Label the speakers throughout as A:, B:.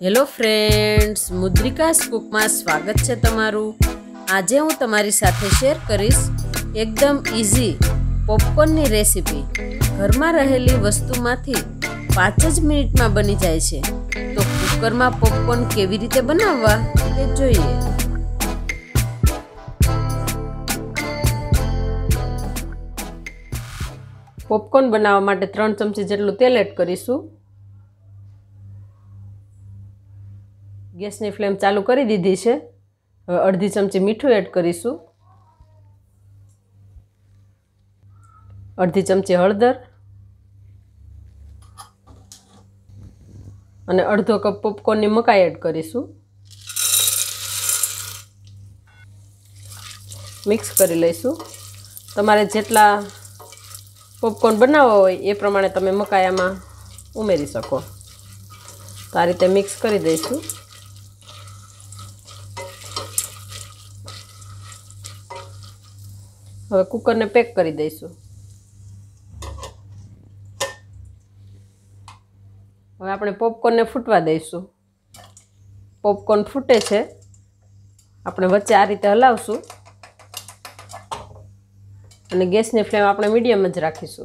A: Hello friends, मुद्रिकास cook में स्वागत है तमारू। आज हूँ तमारी साथे शेर करीश एकदम इजी पॉपकॉर्न नी रेसिपी। घर में रहेली वस्तु मांथी 5 ज मिनिट में बनी जाए छे। तो कुकर में पॉपकॉर्न केवी रीते बनाववा ते जोईए। पॉपकॉर्न बनावा माटे 3 चमची जेटलुं तेल एड करीशुं। गैस नी फ्लेम चालू करी दीधी है। हवे अर्धी चमची मीठू एड करीशुं, अर्धी चमची हळदर अने अर्धो कप पॉपकॉर्न नी मकाई एड करीशुं। मिक्स करी लईशुं। तमारे जेटला पॉपकॉर्न बनाववा होय ए प्रमाणे तमे मकाई आमां उमेरी शको। तो आ रीते मिक्स करी दईशुं। हवे कुकर ने पेक करी दईशुं। हवे आपणे पॉपकॉर्न ने फूटवा दईशुं। पॉपकॉर्न फूटे छे, आपणे वच्चे आ रीते हलावशुं अने गैसनी फ्लेम आपणे मीडियम ज राखीशुं।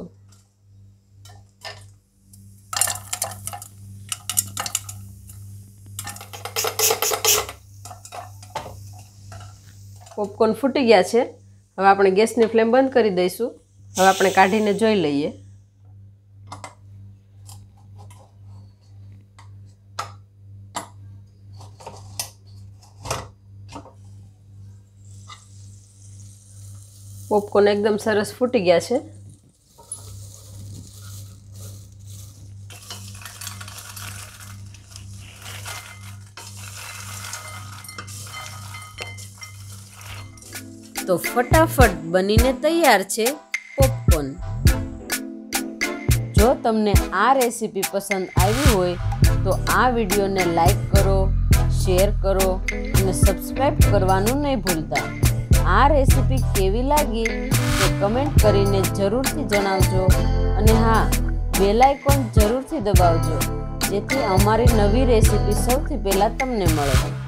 A: पॉपकॉर्न फूटी गया छे। हवे आपणे गैसनी फ्लेम बंद करी दईशुं। हवे आपणे काढीने जोई लईए। पॉपकॉर्न एकदम सरस फूटी गया छे। तो फटाफट बनीने तैयार छे पॉपकॉर्न। जो तमने आ रेसिपी पसंद आई होय तो आ वीडियो ने लाइक करो, शेर करो और सब्सक्राइब करवानुं नहीं भूलता। आ रेसिपी केवी लागी तो कमेंट करीने जरूरथी जणावजो अने हाँ, बेल आइकॉन जरूरथी दबावजो जेथी अमारी नवी रेसिपी सौथी पहेला तमने मळे।